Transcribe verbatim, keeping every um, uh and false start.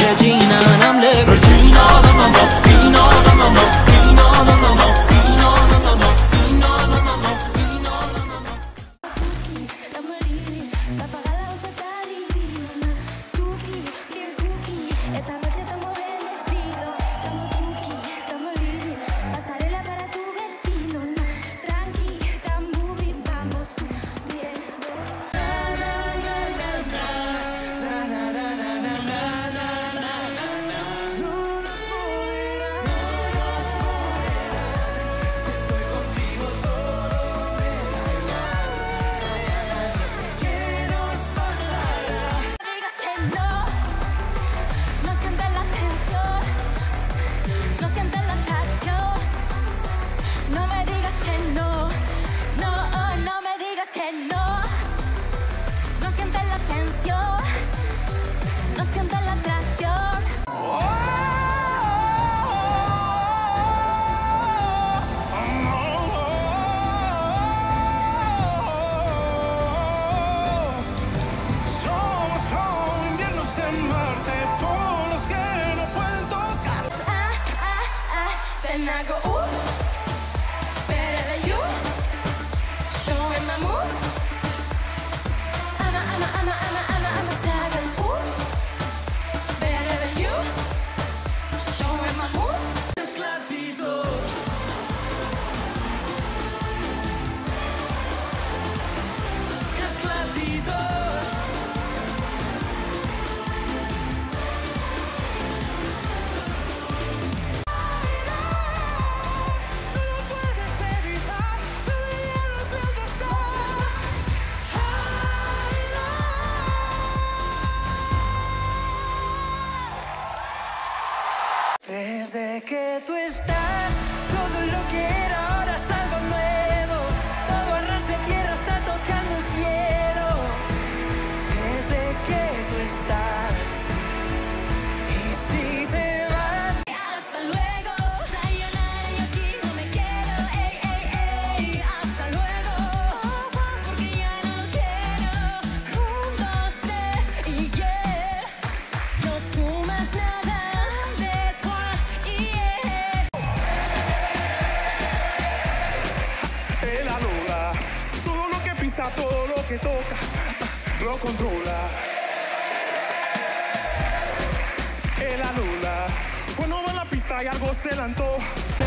Regina, and I'm like Regina, no, no, no, Regina, no, no, no, Regina, no, no, no, Regina, no, no, no, Regina, no, no, no, Regina, no, no, no. Then I go, ooh, better than you, showing my moves. I'm a, I'm a, I'm a, I'm a, I'm a, I'm a savage. Ooh, better than you, showing my moves. Mezcladito. Mezcladito. Desde que tú estás, todo lo que era ahora es algo nuevo. Todo a ras de tierra está tocando el cielo. Desde que tú estás, y si te vas, Hasta luego, sayonara, yo aquí no me quiero. Ey, ey, ey, hasta luego, porque ya no quiero. Un, dos, tres, y yeah, no sumas nada de toi, y yeah. Es la Lola, todo lo que pisa, todo lo que toca, lo controla. Es la Lola, cuando va a la pista y algo se le antoja,